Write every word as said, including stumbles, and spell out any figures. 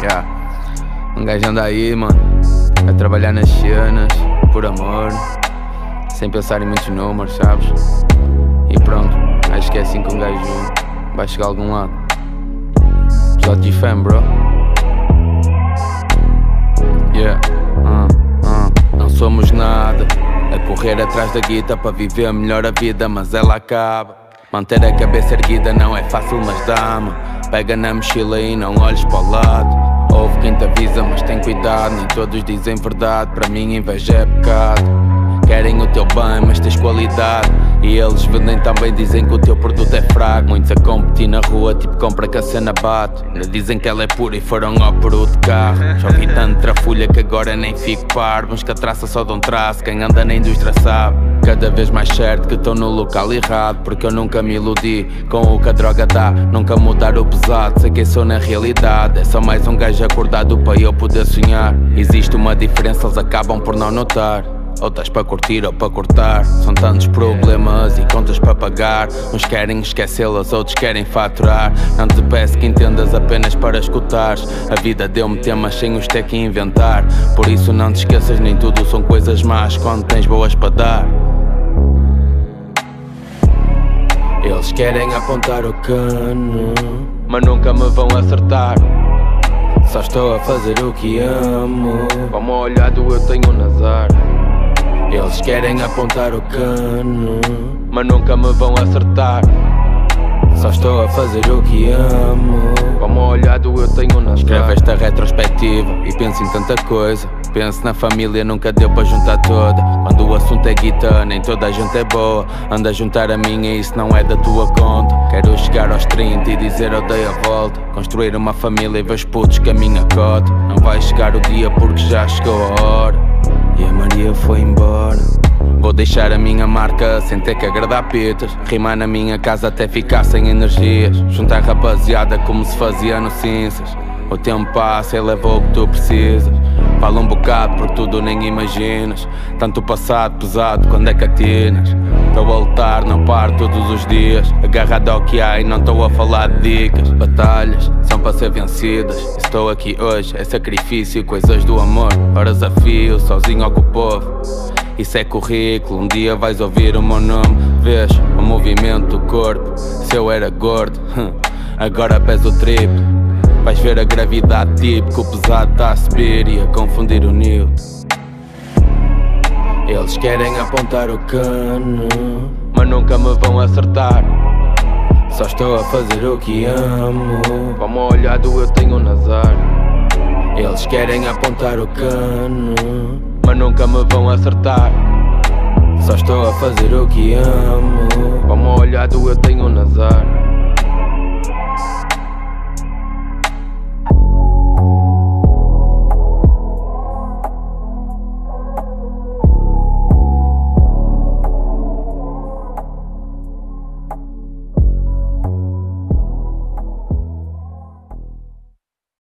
Yeah. Um gajo anda aí, mano, a trabalhar nas cenas, por amor, sem pensar em muitos números, sabes? E pronto, acho que é assim que um gajo vai chegar a algum lado. Episódio de fam, bro. Yeah, uh, uh. Não somos nada, a correr atrás da guita para viver melhor a vida, mas ela acaba. Manter a cabeça erguida não é fácil, mas dá-me. Pega na mochila e não olhes para o lado. Ouve quem te avisa, mas tem cuidado. Nem todos dizem verdade, para mim inveja é pecado. Querem o teu bem, mas tens qualidade. E eles vendem também, dizem que o teu produto é fraco. Muitos a competir na rua, tipo compra que a cena bate. Ainda dizem que ela é pura e foram ao peru de carro. Já ouvi tanto trafulha que agora nem fico parvo. Uns que a traça só dão traço, quem anda na indústria sabe. Cada vez mais certo que estou no local errado, porque eu nunca me iludi com o que a droga dá. Nunca mudar o pesado, sei quem sou na realidade. É só mais um gajo acordado para eu poder sonhar. Existe uma diferença, eles acabam por não notar. Ou estás para curtir ou para cortar. São tantos problemas e contas para pagar. Uns querem esquecê-las, outros querem faturar. Não te peço que entendas apenas para escutares. A vida deu-me temas sem os ter que inventar. Por isso não te esqueças, nem tudo são coisas más quando tens boas para dar. Eles querem apontar o cano, mas nunca me vão acertar. Só estou a fazer o que amo. Como olhado eu tenho um azar. Eles querem apontar o cano, mas nunca me vão acertar. Só estou a fazer o que amo. Como olhado eu tenho um azar. Escrevo esta retrospectiva e penso em tanta coisa. Penso na família, nunca deu para juntar toda. Quando o assunto é guitarra, nem toda a gente é boa. Anda a juntar a minha e isso não é da tua conta. Quero chegar aos trinta e dizer eu dei a volta. Construir uma família e ver os putos que a minha cota. Não vai chegar o dia porque já chegou a hora. E a Maria foi embora. Vou deixar a minha marca sem ter que agradar pitas. Rimar na minha casa até ficar sem energias. Juntar rapaziada como se fazia no Cinzas. O tempo passa e leva o que tu precisas. Fala um bocado por tudo nem imaginas. Tanto o passado pesado quando é que atinas. Estou a lutar, não paro todos os dias. Agarrado ao que há e não estou a falar de dicas. Batalhas são para ser vencidas. Estou aqui hoje, é sacrifício, coisas do amor. Horas a fio, sozinho com o povo. Isso é currículo, um dia vais ouvir o meu nome. Vês o movimento do corpo. Se eu era gordo, agora peso o triplo. Vais ver a gravidade tipo que o pesado está a subir e a confundir o Newton. Eles querem apontar o cano, mas nunca me vão acertar. Só estou a fazer o que amo. Como olhado eu tenho um azar. Eles querem apontar o cano, mas nunca me vão acertar. Só estou a fazer o que amo. Como olhado eu tenho um azar.